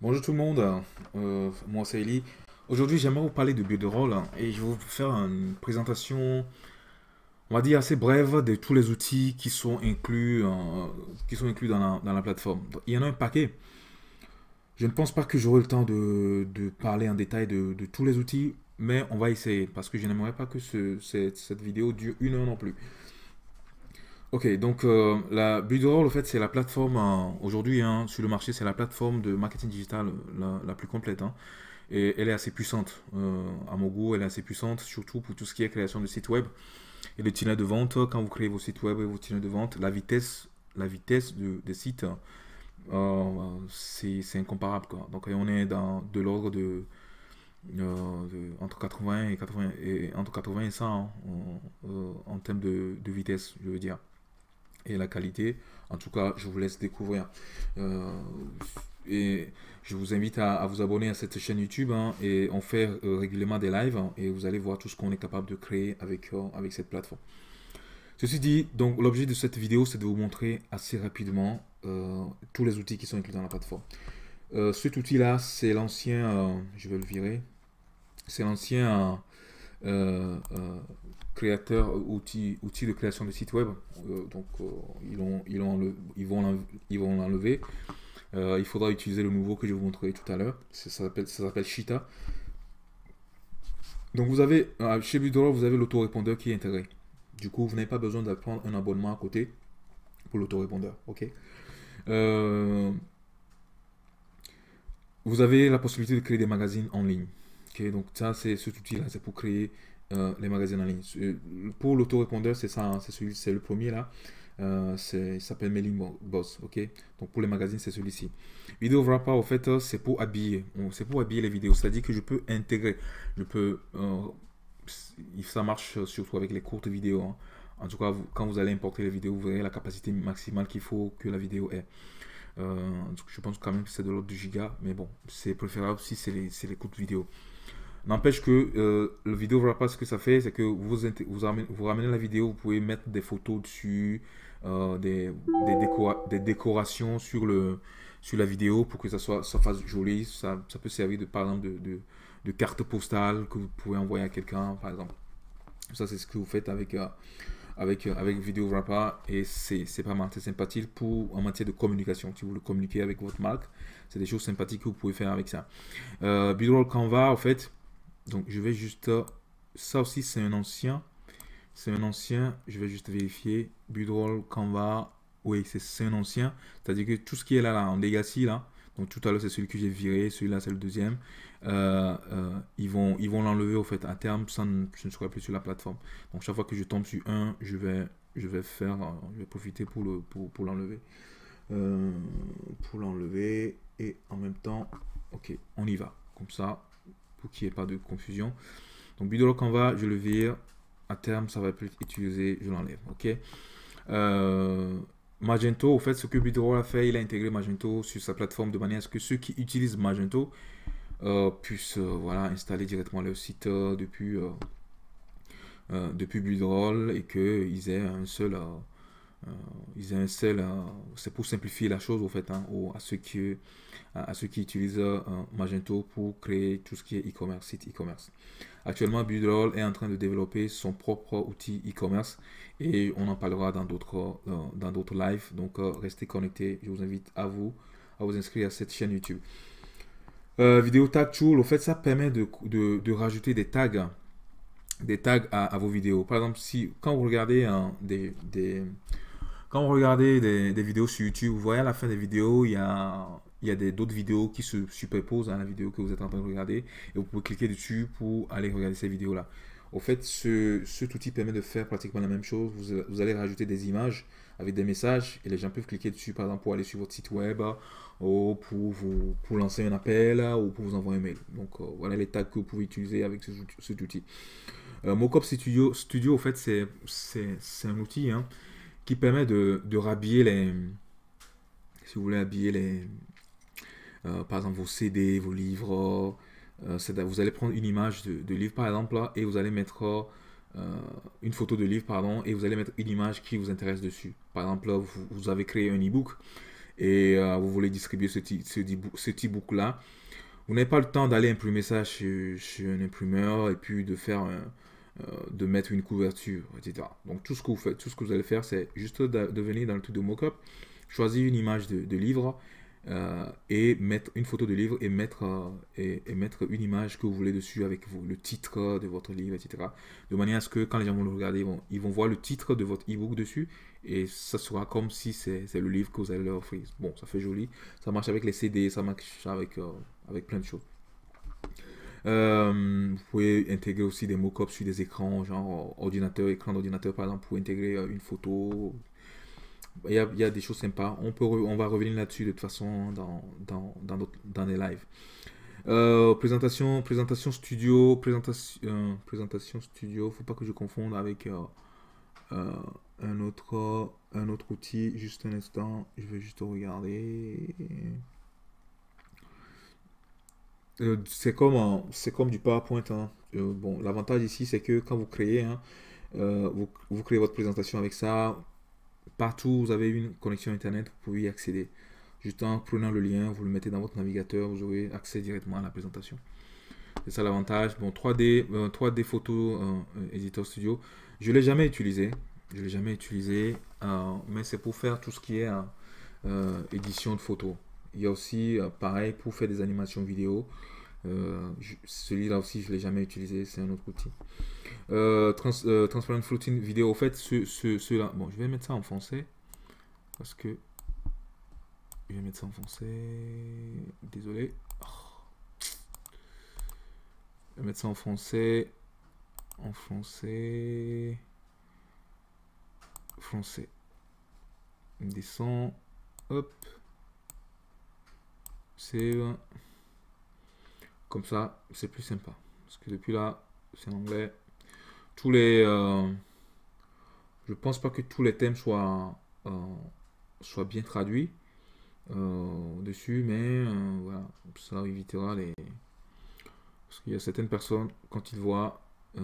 Bonjour tout le monde, moi c'est Eli. Aujourd'hui j'aimerais vous parler de Builderall et je vais vous faire une présentation, on va dire assez brève de tous les outils qui sont inclus dans la plateforme. Donc, il y en a un paquet. Je ne pense pas que j'aurai le temps de parler en détail de tous les outils, mais on va essayer parce que je n'aimerais pas que cette vidéo dure une heure non plus. Ok, donc la Builderall, en fait, c'est la plateforme aujourd'hui sur le marché, c'est la plateforme de marketing digital la plus complète, hein. Et elle est assez puissante. À mon goût, elle est assez puissante, surtout pour tout ce qui est création de sites web et de tunnels de vente. Quand vous créez vos sites web et vos tunnels de vente, la vitesse des sites, c'est incomparable, quoi. Donc on est dans de l'ordre entre 80 et 80 et entre 80 et 100 hein, en termes de vitesse, je veux dire. Et la qualité, en tout cas, je vous laisse découvrir. Euh, et je vous invite à vous abonner à cette chaîne YouTube hein, et on fait régulièrement des lives hein, et vous allez voir tout ce qu'on est capable de créer avec cette plateforme. Ceci dit, donc l'objet de cette vidéo, c'est de vous montrer assez rapidement tous les outils qui sont inclus dans la plateforme. Cet outil-là, c'est l'ancien, je vais le virer, c'est l'ancien créateur, outil de création de site web. Donc, ils vont l'enlever. Il faudra utiliser le nouveau que je vous montrerai tout à l'heure. Ça s'appelle Cheetah. Donc, chez Builderall, vous avez l'autorépondeur qui est intégré. Du coup, vous n'avez pas besoin de prendre un abonnement à côté pour l'autorépondeur. Ok. Euh, vous avez la possibilité de créer des magazines en ligne. Ok, donc ça, c'est cet outil-là, c'est pour créer les magazines en ligne. Pour l'autorépondeur, c'est ça, hein, c'est le premier là. Il s'appelle Mailing Boss, ok. Donc pour les magazines, c'est celui-ci. Video Wrapper, au fait, c'est pour habiller. C'est pour habiller les vidéos. C'est-à-dire que je peux intégrer, je peux, ça marche surtout avec les courtes vidéos, hein. En tout cas, quand vous allez importer les vidéos, vous verrez la capacité maximale qu'il faut que la vidéo ait. Je pense quand même que c'est de l'ordre du giga, mais bon, c'est préférable si c'est les courtes vidéos. N'empêche que le vidéo wrapper, ce que ça fait, c'est que vous ramenez la vidéo, vous pouvez mettre des photos dessus, des décorations sur la vidéo pour que ça fasse joli. Ça peut servir par exemple de carte postale que vous pouvez envoyer à quelqu'un, par exemple. Ça, c'est ce que vous faites avec Video Wrapper et c'est pas mal, c'est sympathique en matière de communication. Si vous le communiquez avec votre marque, c'est des choses sympathiques que vous pouvez faire avec ça. Builderall Canva, en fait, donc je vais juste, ça aussi c'est un ancien, je vais juste vérifier, Builderall Canva, oui c'est un ancien, c'est-à-dire que tout ce qui est là en legacy là, donc tout à l'heure c'est celui que j'ai viré, celui-là c'est le deuxième, ils vont l'enlever au fait à terme, je ne serai plus sur la plateforme. Donc chaque fois que je tombe sur un, je vais profiter pour l'enlever, et en même temps, ok, on y va, comme ça, pour qu'il n'y ait pas de confusion. Donc Builderall Canva, je le vire, à terme ça va plus être utilisé, je l'enlève, ok. Magento, au fait, ce que Builderall a fait, il a intégré Magento sur sa plateforme de manière à ce que ceux qui utilisent Magento puissent voilà, installer directement leur site depuis Builderall et qu'ils aient un seul, c'est pour simplifier la chose au fait hein, à ceux qui utilisent Magento pour créer tout ce qui est e-commerce, site e-commerce. Actuellement, Builderall est en train de développer son propre outil e-commerce et on en parlera dans d'autres lives. Donc, restez connectés. Je vous invite à vous inscrire à cette chaîne YouTube. Vidéo Tag Tool, au fait, ça permet de rajouter des tags à vos vidéos. Par exemple, quand vous regardez quand vous regardez des vidéos sur YouTube, vous voyez à la fin des vidéos, il y a d'autres vidéos qui se superposent à la vidéo que vous êtes en train de regarder et vous pouvez cliquer dessus pour aller regarder ces vidéos-là. Au fait, cet outil permet de faire pratiquement la même chose. Vous allez rajouter des images avec des messages et les gens peuvent cliquer dessus, par exemple, pour aller sur votre site web ou pour lancer un appel ou pour vous envoyer un mail. Donc, voilà les tags que vous pouvez utiliser avec cet outil. Mockup Studio, en fait, c'est un outil hein, qui permet de rhabiller si vous voulez habiller par exemple vos CD, vos livres. Vous allez prendre une image de livre par exemple là, et vous allez mettre une photo de livre pardon, et vous allez mettre une image qui vous intéresse dessus. Par exemple là, vous avez créé un e-book et vous voulez distribuer ce book-là, vous n'avez pas le temps d'aller imprimer ça chez un imprimeur et puis de mettre une couverture, etc. Donc tout ce que vous faites, tout ce que vous allez faire, c'est juste de venir dans le truc de mockup, choisir une image de livre et mettre une photo de livre et mettre une image que vous voulez dessus avec le titre de votre livre, etc. De manière à ce que quand les gens vont le regarder, ils vont voir le titre de votre ebook dessus et ça sera comme si c'est le livre que vous allez leur offrir. Bon, ça fait joli, ça marche avec les CD, ça marche avec plein de choses. Vous pouvez intégrer aussi des mock-ups sur des écrans, genre écran d'ordinateur par exemple, pour intégrer une photo. Il y a des choses sympas. On va revenir là-dessus de toute façon dans les lives. Présentation studio, présentation studio. Faut pas que je confonde avec un autre outil. Juste un instant, je vais juste regarder. C'est comme du PowerPoint, hein. Bon, l'avantage ici, c'est que quand vous créez, hein, vous créez votre présentation avec ça. Partout où vous avez une connexion internet, vous pouvez y accéder. Juste en prenant le lien, vous le mettez dans votre navigateur, vous aurez accès directement à la présentation. C'est ça l'avantage. Bon, 3D photo Editor Studio, je ne l'ai jamais utilisé. Mais c'est pour faire tout ce qui est édition de photos. Il y a aussi, pareil, pour faire des animations vidéo. Celui-là aussi, je ne l'ai jamais utilisé, c'est un autre outil. Transparent Floating Vidéo, au fait, ceux-là, bon, je vais mettre ça en français, parce que, je vais mettre ça en français, désolé. Je vais mettre ça en français, descend, hop, save, comme ça, c'est plus sympa, parce que depuis là, c'est en anglais. Je pense pas que tous les thèmes soient bien traduits dessus, mais voilà, ça évitera parce qu'il y a certaines personnes quand ils voient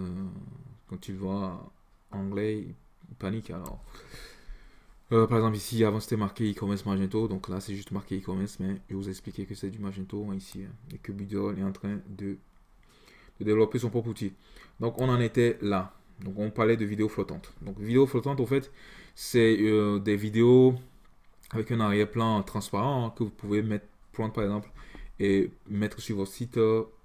anglais, ils paniquent. Alors, par exemple ici, avant c'était marqué e-commerce Magento, donc là c'est juste marqué e-commerce, mais je vous ai expliqué que c'est du Magento ici, hein, et que Bidol est en train de développer son propre outil. Donc on en était là. Donc on parlait de vidéos flottantes. Donc vidéos flottantes, en fait, c'est des vidéos avec un arrière-plan transparent, hein, que vous pouvez prendre par exemple et mettre sur votre site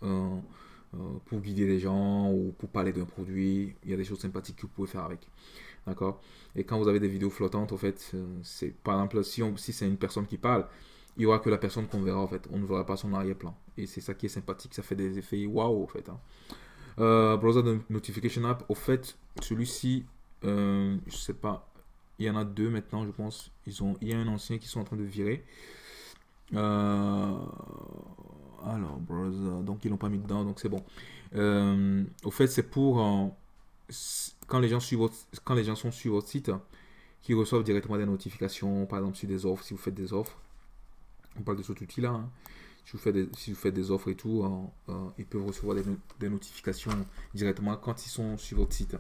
pour guider les gens ou pour parler d'un produit. Il y a des choses sympathiques que vous pouvez faire avec. D'accord? Et quand vous avez des vidéos flottantes, en fait, c'est par exemple si c'est une personne qui parle, il n'y aura que la personne qu'on verra en fait. On ne verra pas son arrière-plan. Et c'est ça qui est sympathique. Ça fait des effets waouh en fait, hein. Browser de Notification App, au fait, celui-ci, je sais pas, il y en a deux maintenant, je pense. Il y a un ancien qui sont en train de virer. Alors, browser, donc ils l'ont pas mis dedans, donc c'est bon. Au fait, c'est pour quand les gens sont sur votre site, qui reçoivent directement des notifications, par exemple sur des offres, si vous faites des offres. On parle de cet outil-là, hein. Si vous faites des offres et tout, ils peuvent recevoir des notifications directement quand ils sont sur votre site.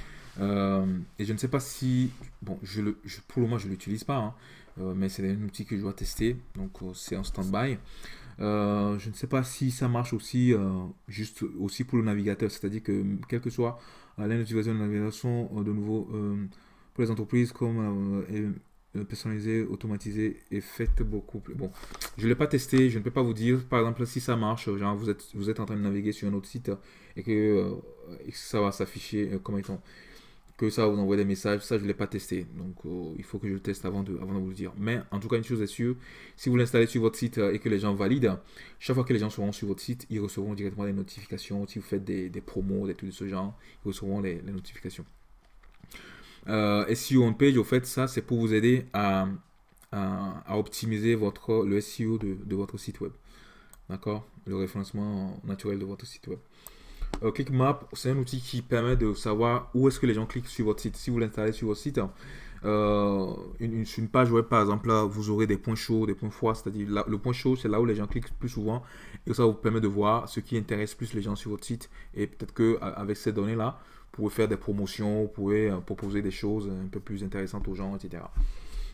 Et je ne sais pas si... Bon, pour le moment, je ne l'utilise pas, hein, mais c'est un outil que je dois tester. Donc, c'est en stand-by. Je ne sais pas si ça marche aussi, juste aussi pour le navigateur. C'est-à-dire que, quelle que soit la notification de navigation, de nouveau, pour les entreprises comme... personnalisé, automatisé et faites beaucoup plus. Bon, je ne l'ai pas testé, je ne peux pas vous dire, par exemple, si ça marche, genre vous êtes en train de naviguer sur un autre site et que ça va s'afficher, comment étant, que ça va vous envoyer des messages, ça je ne l'ai pas testé, donc il faut que je le teste avant de vous le dire. Mais en tout cas, une chose est sûre, si vous l'installez sur votre site et que les gens valident, chaque fois que les gens seront sur votre site, ils recevront directement des notifications. Si vous faites des promos, des trucs de ce genre, ils recevront les notifications. SEO on page, au fait, ça c'est pour vous aider à optimiser le SEO de votre site web. D'accord? Le référencement naturel de votre site web. ClickMap, c'est un outil qui permet de savoir où est-ce que les gens cliquent sur votre site. Si vous l'installez sur votre site, une page web par exemple, là, vous aurez des points chauds, des points froids, c'est-à-dire le point chaud, c'est là où les gens cliquent plus souvent et ça vous permet de voir ce qui intéresse plus les gens sur votre site. Et peut-être qu'avec ces données-là, vous pouvez faire des promotions, vous pouvez proposer des choses un peu plus intéressantes aux gens, etc.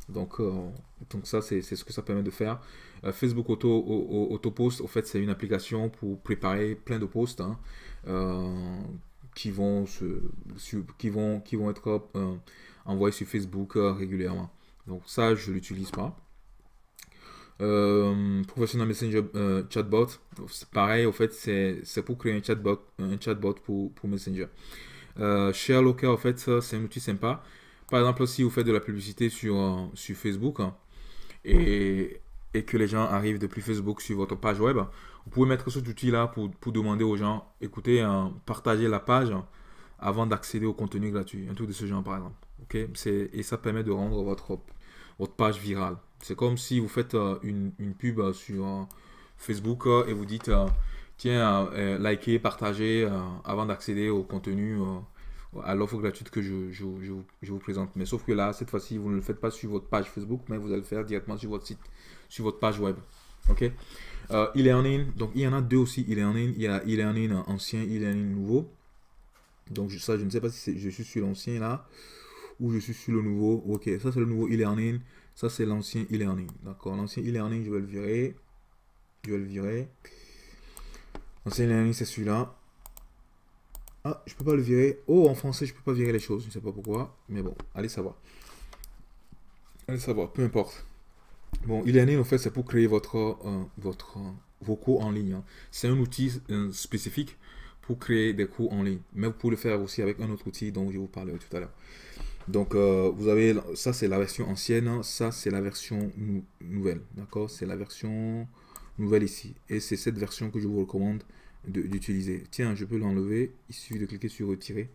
Donc ça, c'est ce que ça permet de faire. Facebook Auto Post, en fait, c'est une application pour préparer plein de posts, hein, qui vont qui vont être envoyés sur Facebook régulièrement. Donc ça, je l'utilise pas. Professional Messenger Chatbot, c'est pareil, en fait, c'est pour créer un chatbot pour Messenger. Share Local, en fait, c'est un outil sympa. Par exemple, si vous faites de la publicité sur Facebook, hein, et que les gens arrivent depuis Facebook sur votre page web, vous pouvez mettre cet outil-là pour demander aux gens, écoutez, partagez la page avant d'accéder au contenu gratuit. Un truc de ce genre, par exemple. Okay? Et ça permet de rendre votre page virale. C'est comme si vous faites une pub sur Facebook et vous dites, tiens, likez, partagez avant d'accéder au contenu, à l'offre gratuite que je vous présente. Mais sauf que là, cette fois-ci, vous ne le faites pas sur votre page Facebook, mais vous allez le faire directement sur votre site, sur votre page web. Ok. E-learning, donc il y en a deux aussi, e-learning. Il y a e-learning ancien, e-learning nouveau. Donc ça, je ne sais pas si je suis sur l'ancien là, ou je suis sur le nouveau. Ok, ça c'est le nouveau e-learning. Ça, c'est l'ancien e-learning. D'accord. L'ancien e-learning, je vais le virer. Je vais le virer. L'ancien e-learning, c'est celui-là. Ah, je peux pas le virer. Oh, en français, je peux pas virer les choses. Je ne sais pas pourquoi. Mais bon, allez savoir. Allez savoir, peu importe. Bon, e-learning, en fait, c'est pour créer vos cours en ligne, hein. C'est un outil spécifique pour créer des cours en ligne. Mais vous pouvez le faire aussi avec un autre outil dont je vous parlerai tout à l'heure. Donc, vous avez, ça c'est la version ancienne, ça c'est la version nouvelle, d'accord? C'est la version nouvelle ici. Et c'est cette version que je vous recommande d'utiliser. Tiens, je peux l'enlever, il suffit de cliquer sur retirer.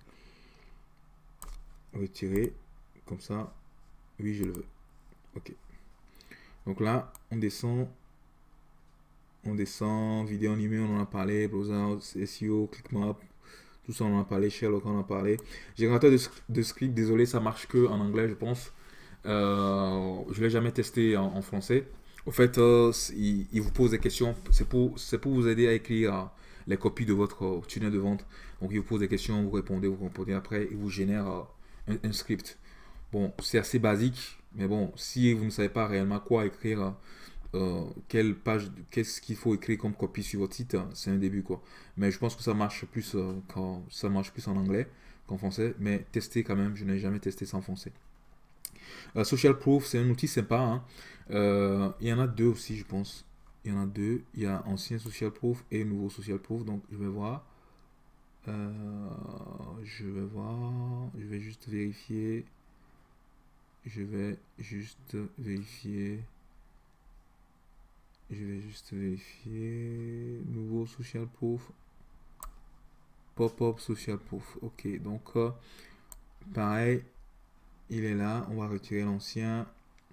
Retirer, comme ça, oui je le veux. Ok. Donc là, on descend, vidéo animée, on en a parlé, browser, SEO, ClickMap, tout ça on en a parlé, Sherlock on en a parlé. Générateur de script, désolé, ça marche que en anglais je pense. Je ne l'ai jamais testé en français. Au fait, il vous pose des questions, c'est pour vous aider à écrire les copies de votre tunnel de vente. Donc il vous pose des questions, vous répondez après, il vous génère un script. Bon, c'est assez basique, mais bon, si vous ne savez pas réellement quoi écrire, quelle page, qu'est-ce qu'il faut écrire comme copie sur votre site, c'est un début quoi. Mais je pense que ça marche plus quand ça marche plus en anglais qu'en français, mais tester quand même, je n'ai jamais testé ça en français. Social Proof, c'est un outil sympa, hein. Il y en a deux aussi, je pense. Il y en a deux. Il y a ancien Social Proof et nouveau Social Proof. Donc je vais voir. Je vais juste vérifier. Je vais juste vérifier. Nouveau Social Proof. Pop-up Social Proof. Ok, donc pareil, il est là. On va retirer l'ancien.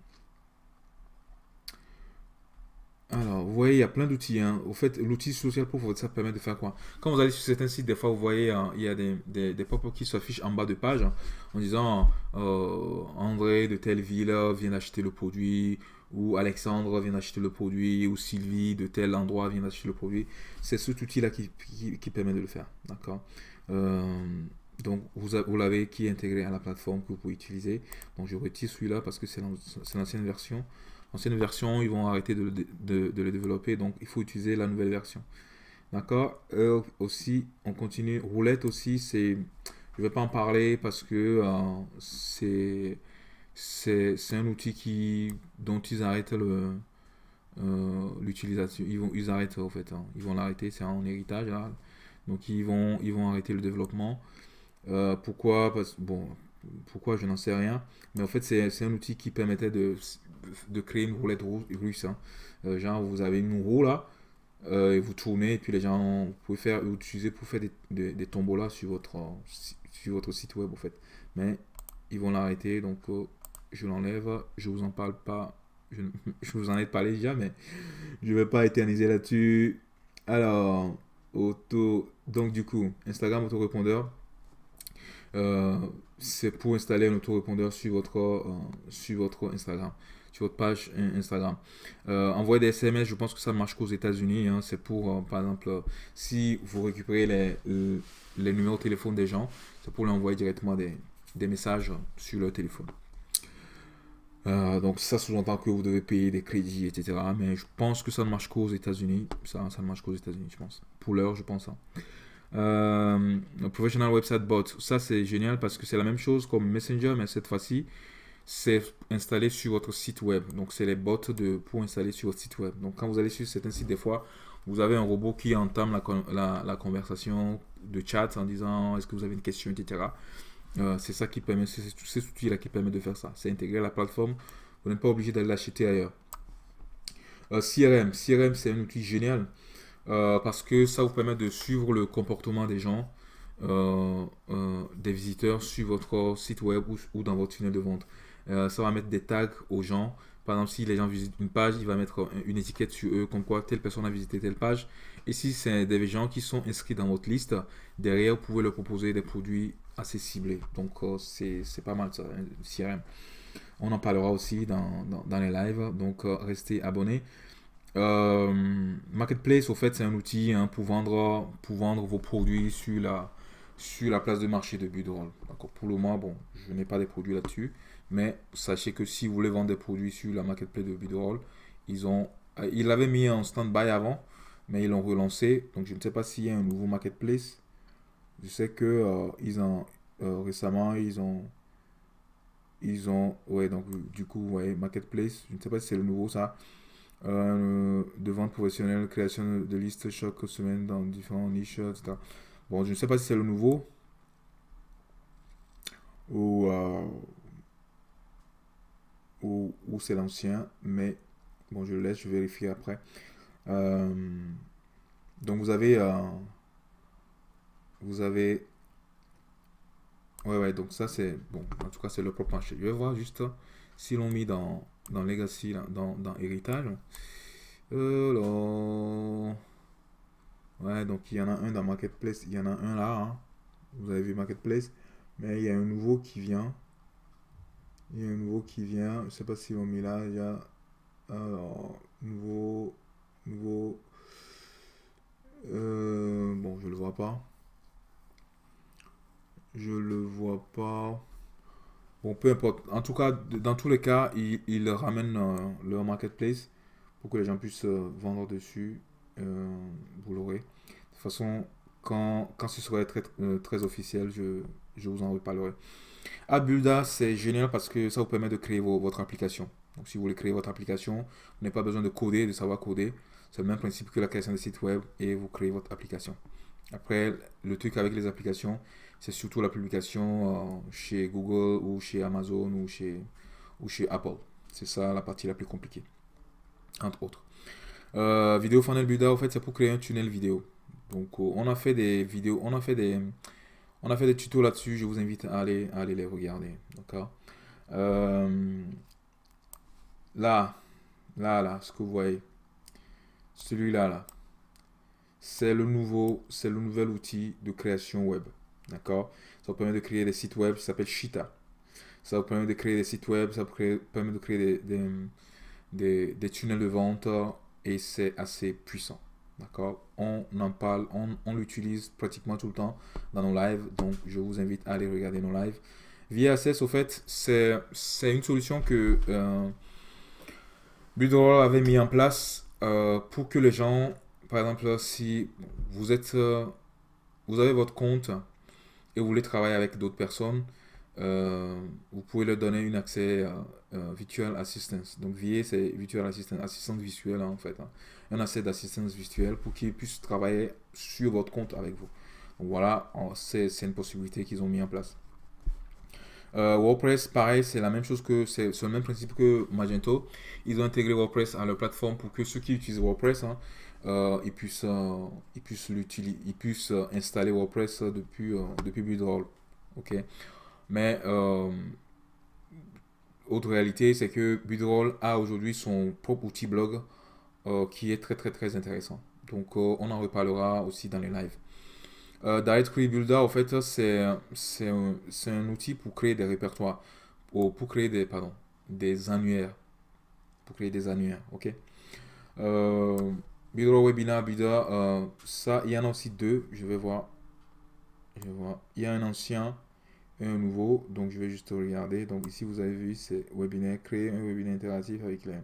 Alors, vous voyez, il y a plein d'outils, hein. Au fait, l'outil Social Proof, ça permet de faire quoi? Quand vous allez sur certains sites, des fois, vous voyez, il y a des pop-up qui s'affichent en bas de page, hein, en disant André de telle ville vient d'acheter le produit, ou Alexandre vient d'acheter le produit, ou Sylvie de tel endroit vient d'acheter le produit. C'est cet outil-là qui permet de le faire. D'accord? Donc, vous l'avez qui est intégré à la plateforme que vous pouvez utiliser. Donc, je retire celui-là parce que c'est l'ancienne version. L'ancienne version, ils vont arrêter de le développer, donc il faut utiliser la nouvelle version. D'accord. Aussi, on continue. Roulette aussi, je ne vais pas en parler parce que c'est un outil dont ils arrêtent l'utilisation. Ils arrêtent en fait, hein. Ils vont l'arrêter, c'est en héritage là. Donc ils vont arrêter le développement. Pourquoi? Pourquoi je n'en sais rien. Mais en fait, c'est un outil qui permettait de créer une roulette russe, hein. Genre, vous avez une roue là, et vous tournez, et puis les gens, vous pouvez utiliser pour faire des tombolas sur votre site web, en fait. Mais ils vont l'arrêter, donc je l'enlève, je vous en parle pas, je vous en ai parlé déjà, mais je vais pas éterniser là-dessus. Alors, donc du coup, Instagram autorépondeur. C'est pour installer un autorépondeur sur votre Instagram, sur votre page Instagram. Envoyer des SMS, je pense que ça marche qu'aux États-Unis, hein. C'est pour, par exemple, si vous récupérez les numéros de téléphone des gens, c'est pour leur envoyer directement des messages sur leur téléphone. Donc ça sous-entend que vous devez payer des crédits, etc. Mais je pense que ça ne marche qu'aux États-Unis. Ça ne marche qu'aux États-Unis, je pense. Pour l'heure, je pense, hein. Professional Website Bot, ça c'est génial parce que c'est la même chose comme Messenger, mais cette fois-ci, c'est installé sur votre site web. Donc c'est les bots pour installer sur votre site web. Donc quand vous allez sur certains sites, des fois, vous avez un robot qui entame la conversation de chat en disant est-ce que vous avez une question, etc. C'est ça qui permet, c'est cet outil-là qui permet de faire ça. C'est intégrer à la plateforme. Vous n'êtes pas obligé d'aller l'acheter ailleurs. CRM, c'est un outil génial parce que ça vous permet de suivre le comportement des gens, des visiteurs sur votre site web ou dans votre tunnel de vente. Ça va mettre des tags aux gens. Par exemple, si les gens visitent une page, il va mettre une étiquette sur eux comme quoi telle personne a visité telle page. Et si c'est des gens qui sont inscrits dans votre liste, derrière, vous pouvez leur proposer des produits assez ciblés. Donc, c'est pas mal ça, un CRM. On en parlera aussi dans les lives. Donc, restez abonnés. Marketplace, au fait, c'est un outil hein, pour vendre vos produits sur la place de marché de Budroll. D'accord. Pour le moment, bon, je n'ai pas des produits là-dessus, mais sachez que si vous voulez vendre des produits sur la Marketplace de Budroll, ils l'avaient mis en stand-by avant, mais ils l'ont relancé. Donc, je ne sais pas s'il y a un nouveau Marketplace. Je sais que récemment, ouais, donc du coup, ouais, Marketplace. Je ne sais pas si c'est le nouveau ça. De vente professionnelle, création de listes chaque semaine dans différents niches, etc. Bon, je ne sais pas si c'est le nouveau ou, ou c'est l'ancien, mais bon, je le laisse, je vérifie après. Euh, donc vous avez, ouais, ouais, donc ça c'est, bon, en tout cas c'est le propre marché. Je vais voir juste si l'on mis dans Legacy, là, dans Héritage. Alors, ouais, donc il y en a un dans Marketplace, il y en a un là, hein. Vous avez vu Marketplace, mais il y a un nouveau qui vient. Il y a un nouveau qui vient. Je sais pas si l'ont mis là. Il y a alors nouveau. Bon, je le vois pas. Je le vois pas. Bon, peu importe. En tout cas, dans tous les cas, ils ramènent leur marketplace pour que les gens puissent vendre dessus. Vous l'aurez. De toute façon, quand ce sera très officiel, je vous en reparlerai. Abulda, c'est génial parce que ça vous permet de créer votre application. Donc, si vous voulez créer votre application, vous n'avez pas besoin de coder, de savoir coder. C'est le même principe que la création de site web et vous créez votre application. Après, le truc avec les applications, c'est surtout la publication chez Google ou chez Amazon ou chez Apple. C'est ça la partie la plus compliquée, entre autres. Vidéo Funnel Builder, en fait, c'est pour créer un tunnel vidéo. Donc, on a fait des vidéos, on a fait des tutos là-dessus. Je vous invite à aller les regarder. D'accord. Euh, là, ce que vous voyez, celui-là, là, c'est le nouvel outil de création web. D'accord. Ça vous permet de créer des sites web. Ça s'appelle Cheetah. Ça vous permet de créer des sites web. Ça vous permet de créer des tunnels de vente et c'est assez puissant. D'accord. On en parle, on l'utilise pratiquement tout le temps dans nos lives. Donc, je vous invite à aller regarder nos lives. VSS, au fait, c'est une solution que Builderall avait mis en place pour que les gens, par exemple, si vous êtes, vous avez votre compte et vous voulez travailler avec d'autres personnes, vous pouvez leur donner un accès Virtual Assistance. Donc VA, c'est Virtual Assistant, assistante visuelle en fait, hein. Un accès d'assistance visuelle pour qu'ils puissent travailler sur votre compte avec vous. Donc voilà, c'est une possibilité qu'ils ont mis en place. WordPress, pareil, c'est la même chose c'est le même principe que Magento. Ils ont intégré WordPress à leur plateforme pour que ceux qui utilisent WordPress, hein, ils puissent installer WordPress depuis Builderall. Ok. Mais autre réalité, c'est que Builderall a aujourd'hui son propre outil blog qui est très intéressant. Donc on en reparlera aussi dans les lives. Directory Builder, en fait, c'est un outil pour créer des répertoires, pour créer des annuaires. Pour créer des annuaires, ok. Builder Webinar Builder, ça, il y en a aussi deux, je vais voir. Il y a un ancien et un nouveau. Donc, je vais juste regarder. Donc, ici, vous avez vu, c'est webinaire, créer un webinaire interactif avec les...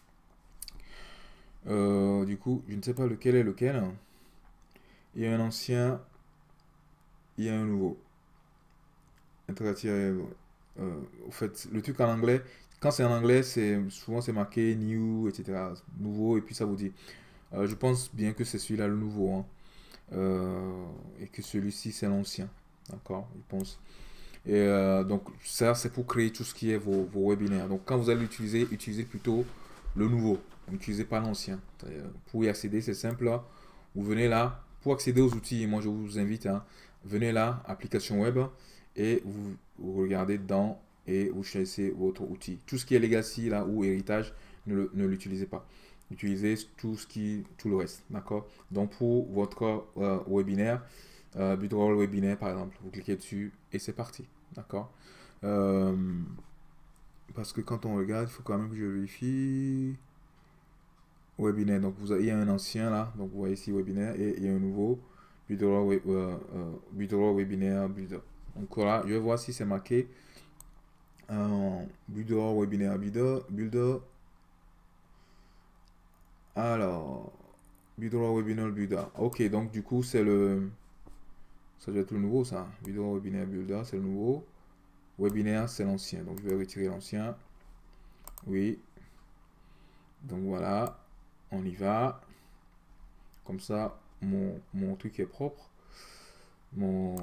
du coup, je ne sais pas lequel est lequel. Il y a un ancien, il y a un nouveau. Interactif. Au fait, le truc en anglais, quand c'est en anglais, souvent c'est marqué new, etc. Nouveau, et puis ça vous dit. Je pense bien que c'est celui-là le nouveau, hein. Et que celui-ci c'est l'ancien. D'accord, je pense. Et donc ça c'est pour créer tout ce qui est vos webinaires. Donc quand vous allez l'utiliser, utilisez plutôt le nouveau. N'utilisez pas l'ancien. Pour y accéder, c'est simple, là. Vous venez là. Pour accéder aux outils, moi je vous invite, hein, venez là, application web, et vous regardez dedans et vous choisissez votre outil. Tout ce qui est legacy là ou héritage, ne l'utilisez pas. Utilisez tout le reste. D'accord? Donc pour votre webinaire, Budroll webinaire par exemple, vous cliquez dessus et c'est parti. D'accord? Euh, Parce que quand on regarde, il faut quand même que je vérifie. Webinaire, donc il y a un ancien là, donc vous voyez ici webinaire et il y a un nouveau Budroll webinaire builder. Donc là, je vais voir si c'est marqué Budroll webinaire builder. Alors, Budroll webinaire builder. Ok, donc du coup, ça doit être le nouveau ça. Budroll webinaire builder, c'est le nouveau. Webinaire, c'est l'ancien. Donc je vais retirer l'ancien. Oui. Donc voilà, on y va. Comme ça, mon truc est propre. Mon,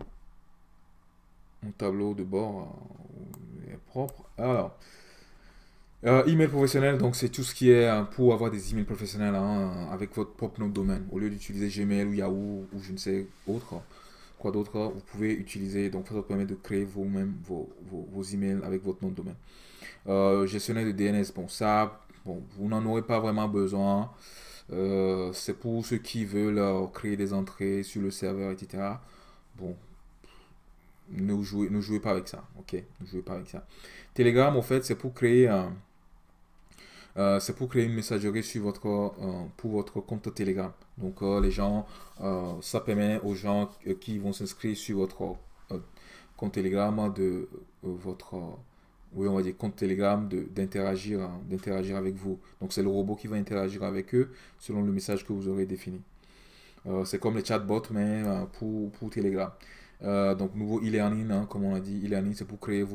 mon tableau de bord est propre. Alors, email professionnel, donc c'est tout ce qui est pour avoir des emails professionnels, hein, avec votre propre nom de domaine. Au lieu d'utiliser Gmail ou Yahoo ou je ne sais autre, quoi d'autre, vous pouvez utiliser, donc ça vous permet de créer vous-même vos emails avec votre nom de domaine. Gestionnaire de DNS, bon ça, bon, vous n'en aurez pas vraiment besoin. C'est pour ceux qui veulent créer des entrées sur le serveur, etc. Bon, ne jouez pas avec ça, ok? Ne jouez pas avec ça. Telegram, en fait, c'est pour créer une messagerie sur pour votre compte Telegram. Donc, les gens, ça permet aux gens qui vont s'inscrire sur votre compte Telegram oui, on va dire compte Telegram d'interagir, hein, d'interagir avec vous. Donc, c'est le robot qui va interagir avec eux selon le message que vous aurez défini. C'est comme les chatbots, mais pour Telegram. Donc, nouveau e-learning, hein, comme on a dit, e-learning, c'est pour créer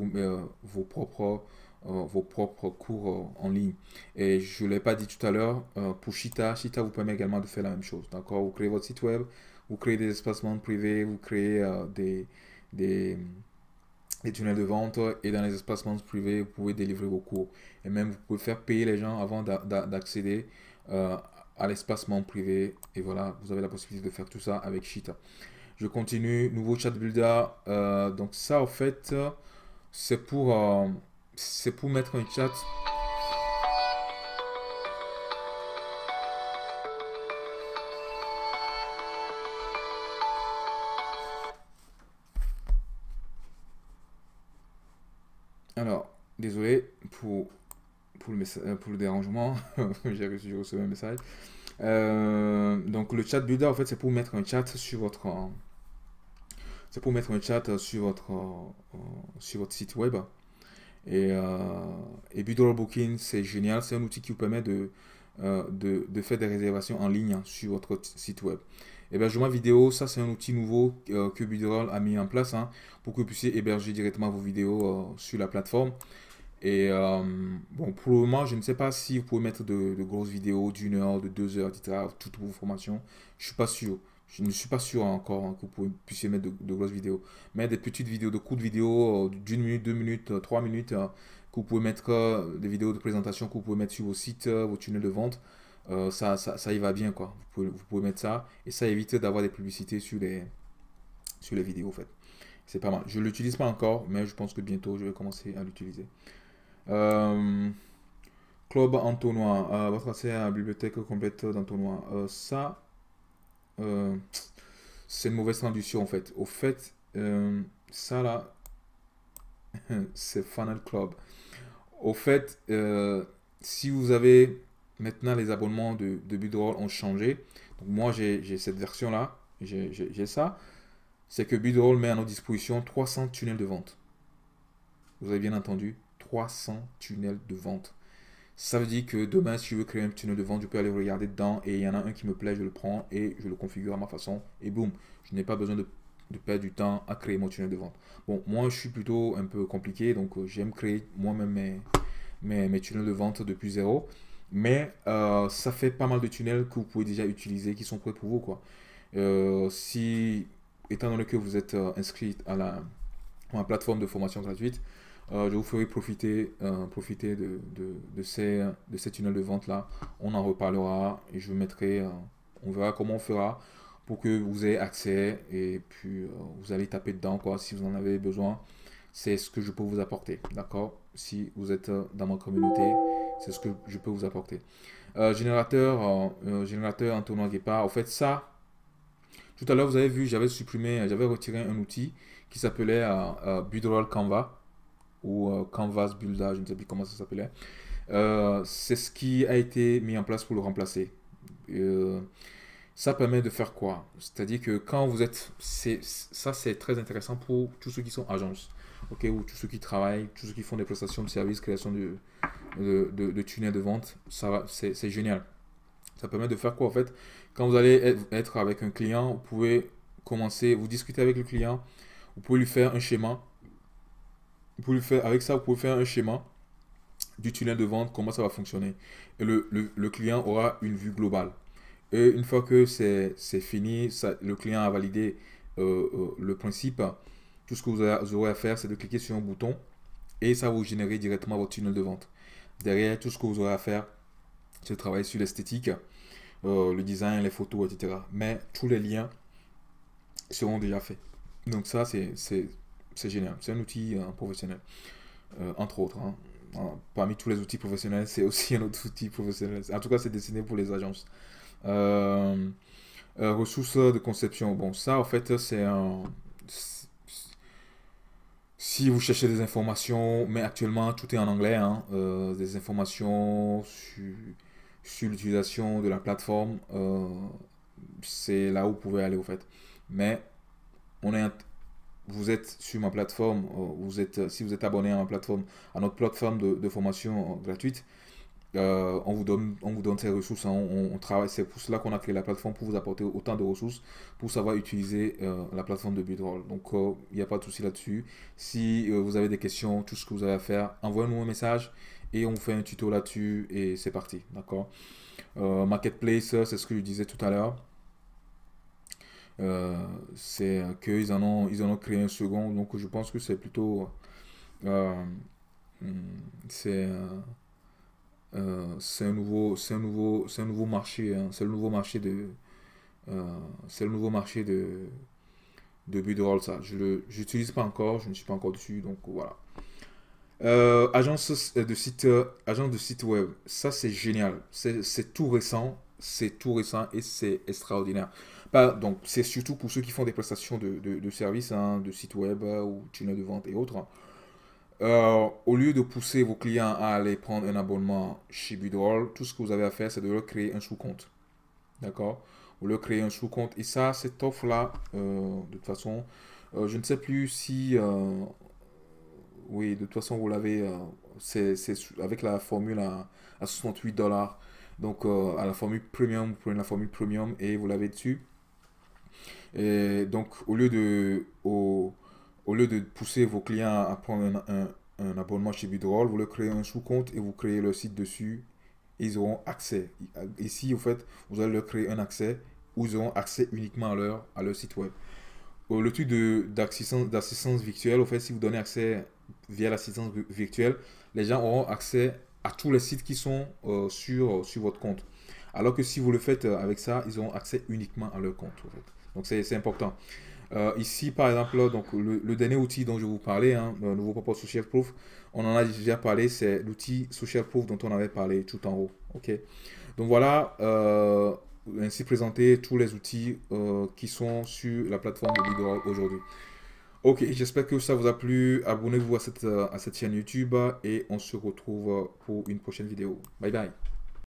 vos propres cours en ligne. Et je ne l'ai pas dit tout à l'heure, pour Shita, Shita vous permet également de faire la même chose. D'accord? Vous créez votre site web, vous créez des espaces membres privés, vous créez des, des tunnels de vente, et dans les espaces membres privés, vous pouvez délivrer vos cours. Et même, vous pouvez faire payer les gens avant d'accéder à l'espace membre privé. Et voilà, vous avez la possibilité de faire tout ça avec Shita. Je continue, nouveau chat builder. Donc ça, en fait, c'est pour, euh, c'est pour mettre un chat. Alors, désolé pour le dérangement. J'ai reçu un message. Donc le chat builder, en fait, c'est pour mettre un chat sur votre, sur votre site web. Et Budroll Booking, c'est génial. C'est un outil qui vous permet de faire des réservations en ligne sur votre site web. Hébergement vidéo, ça c'est un outil nouveau que Budroll a mis en place, hein, pour que vous puissiez héberger directement vos vidéos sur la plateforme. Et bon, pour le moment, je ne sais pas si vous pouvez mettre de grosses vidéos d'1 heure, de 2 heures, etc. Toutes vos formations. Je suis pas sûr. Je ne suis pas sûr encore, hein, que vous puissiez mettre de grosses vidéos. Mais des petites vidéos, de courtes vidéos d'une minute, 2 minutes, 3 minutes, que vous pouvez mettre, des vidéos de présentation que vous pouvez mettre sur vos sites, vos tunnels de vente. Ça y va bien, quoi. Vous pouvez mettre ça. Et ça évite d'avoir des publicités sur les vidéos, en fait. C'est pas mal. Je ne l'utilise pas encore, mais je pense que bientôt, je vais commencer à l'utiliser. Euh, Club entonnoir, votre accès à la bibliothèque complète d'entonnoir. Ça, euh, c'est une mauvaise traduction en fait. Au fait, ça là, c'est Funnel Club. Au fait, si vous avez maintenant les abonnements de Budroll ont changé. Donc moi j'ai cette version là, j'ai ça. c'est que Bidroll met à notre disposition 300 tunnels de vente. Vous avez bien entendu, 300 tunnels de vente. Ça veut dire que demain, si je veux créer un tunnel de vente, je peux aller regarder dedans et il y en a un qui me plaît, je le prends et je le configure à ma façon et boum, je n'ai pas besoin de perdre du temps à créer mon tunnel de vente. Bon, moi, je suis plutôt un peu compliqué, donc j'aime créer moi-même mes tunnels de vente depuis zéro. Mais ça fait pas mal de tunnels que vous pouvez déjà utiliser, qui sont prêts pour vous, quoi. Si, étant donné que vous êtes inscrit à ma plateforme de formation gratuite, je vous ferai profiter de ces tunnels de vente là. On en reparlera et je vous mettrai, on verra comment on fera pour que vous ayez accès et puis vous allez taper dedans, quoi, si vous en avez besoin. C'est ce que je peux vous apporter, d'accord? Si vous êtes dans ma communauté, c'est ce que je peux vous apporter. Générateur Antonio Guépard, en fait ça, tout à l'heure vous avez vu, j'avais retiré un outil qui s'appelait Bidroll Canva ou Canvas Builder, je ne sais plus comment ça s'appelait. C'est ce qui a été mis en place pour le remplacer. Ça permet de faire quoi? C'est-à-dire que quand vous êtes... Ça, c'est très intéressant pour tous ceux qui sont agences, ok, ou tous ceux qui travaillent, tous ceux qui font des prestations de services, création de tunnels de vente. C'est génial. Ça permet de faire quoi en fait? Quand vous allez être avec un client, vous pouvez commencer, vous discutez avec le client, vous pouvez lui faire un schéma. Vous pouvez faire, avec ça, vous pouvez faire un schéma du tunnel de vente, comment ça va fonctionner. Et le client aura une vue globale. Et une fois que c'est fini, le client a validé le principe, tout ce que vous aurez à faire, c'est de cliquer sur un bouton et ça va vous générer directement votre tunnel de vente. Derrière, tout ce que vous aurez à faire, c'est de travailler sur l'esthétique, le design, les photos, etc. Mais tous les liens seront déjà faits. Donc ça, c'est génial. C'est un outil professionnel, entre autres. Hein. Parmi tous les outils professionnels, c'est aussi un autre outil professionnel. En tout cas, c'est destiné pour les agences. Ressources de conception. Bon, ça, en fait, c'est un... Si vous cherchez des informations, mais actuellement, tout est en anglais, hein, des informations sur l'utilisation de la plateforme, c'est là où vous pouvez aller, au fait. Mais vous êtes sur ma plateforme, si vous êtes abonné à notre plateforme de formation gratuite, on vous donne ces ressources, hein, on travaille, c'est pour cela qu'on a créé la plateforme, pour vous apporter autant de ressources pour savoir utiliser la plateforme de Bidroll. Donc il n'y a pas de souci là-dessus. Si vous avez des questions, tout ce que vous avez à faire, envoyez-nous un message et on fait un tuto là-dessus et c'est parti, d'accord? Marketplace, c'est ce que je disais tout à l'heure. C'est qu'ils en ont créé un second, donc je pense que c'est plutôt c'est un nouveau marché, hein. C'est le nouveau marché de Bidroll, ça. Je l'utilise pas encore, je ne suis pas encore dessus, donc voilà. Agence de site web, ça c'est génial, c'est tout récent, et c'est extraordinaire. Donc c'est surtout pour ceux qui font des prestations de services, hein, de site web ou tunnel de vente et autres. Au lieu de pousser vos clients à aller prendre un abonnement chez Bidroll, tout ce que vous avez à faire, c'est de leur créer un sous-compte. D'accord? Vous leur créez un sous-compte. Et ça, cette offre-là, de toute façon, je ne sais plus si... oui, de toute façon, vous l'avez... c'est avec la formule à 68 $. Donc, à la formule premium, vous prenez la formule premium et vous l'avez dessus. Et donc, au lieu de pousser vos clients à prendre un abonnement chez Bidroll, vous leur créez un sous-compte et vous créez leur site dessus. Et ils auront accès. Ici, en fait, vous allez leur créer un accès où ils auront accès uniquement à leur site web. Le truc d'assistance virtuelle, en fait, si vous donnez accès via l'assistance virtuelle, les gens auront accès à tous les sites qui sont sur votre compte. Alors que si vous le faites avec ça, ils auront accès uniquement à leur compte. En fait. Donc, c'est important. Ici, par exemple, donc, le dernier outil dont je vous parlais, hein, le nouveau propos Social Proof, on en a déjà parlé, c'est l'outil Social Proof dont on avait parlé tout en haut. Ok. Donc voilà, ainsi présenté tous les outils qui sont sur la plateforme de Bidroll aujourd'hui. Ok, j'espère que ça vous a plu. Abonnez-vous à cette chaîne YouTube et on se retrouve pour une prochaine vidéo. Bye bye.